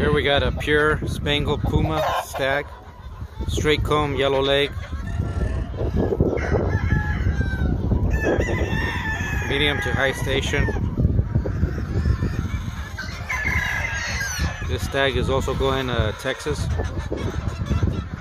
Here we got a pure Spangled Puma stag, straight comb, yellow leg, medium to high station. This stag is also going to Texas.